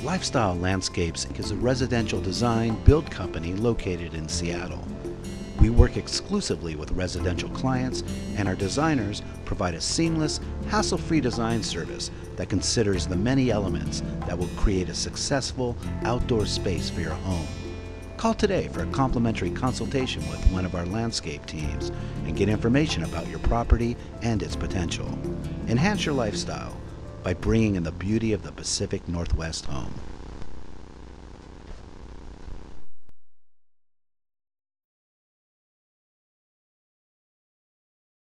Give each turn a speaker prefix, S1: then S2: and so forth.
S1: Lifestyle Landscapes is a residential design build company located in Seattle. We work exclusively with residential clients, and our designers provide a seamless, hassle-free design service that considers the many elements that will create a successful outdoor space for your home. Call today for a complimentary consultation with one of our landscape teams and get information about your property and its potential. Enhance your lifestyle by bringing in the beauty of the Pacific Northwest home.